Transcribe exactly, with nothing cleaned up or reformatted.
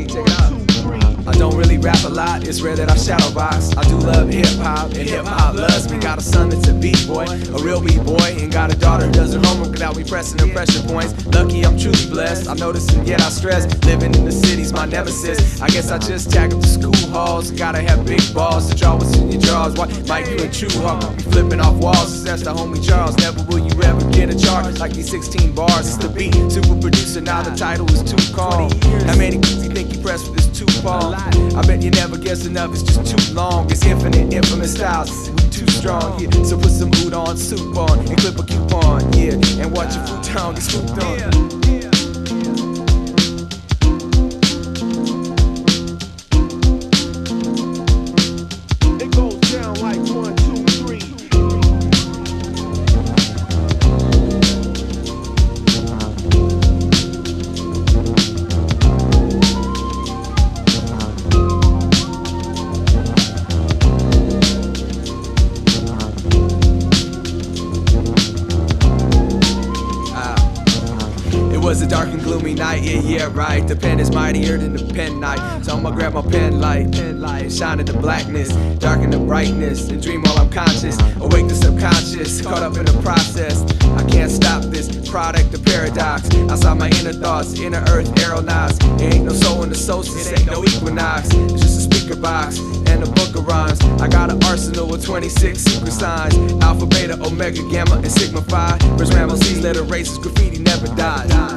three, check it out. I don't really rap a lot, it's rare that I shadow box. I do love hip-hop, and hip-hop loves me. Got a son that's a b-boy, a real b-boy, and got a daughter who does her homework without me pressing her pressure points. Lucky I'm truly blessed, I notice and yet I stress. Living in the city's my nemesis. I guess I just tag up the school halls. Gotta have big balls to draw what's in your jaws. Why Mike, you and True Hawk be flipping off walls. That's the homie Charles, never will you ever get a charge like these sixteen bars. It's the beat, super producer, now the title is too calm. How many beats you think you pressed with this two palm? I bet you never guess enough, it's just too long. It's infinite, infamous styles, we too strong, yeah. So put some mood on, soup on, and clip a coupon, yeah. And watch your fruit town get scooped on. It was a dark and gloomy night, yeah, yeah, right. The pen is mightier than the pen knife. So I'ma grab my pen light, pen light, shine in the blackness, darken the brightness, and dream while I'm conscious. Awake the subconscious, caught up in the process. I can't stop this product of paradox. Outside my inner thoughts, inner earth aeronauts. There ain't no soul in the solstice, ain't no equinox. It's just a speaker box and a book of rhymes. I got an arsenal with twenty-six secret signs. Alpha, beta, omega, gamma, and sigma phi. First Rambo C's letter races, graffiti never died.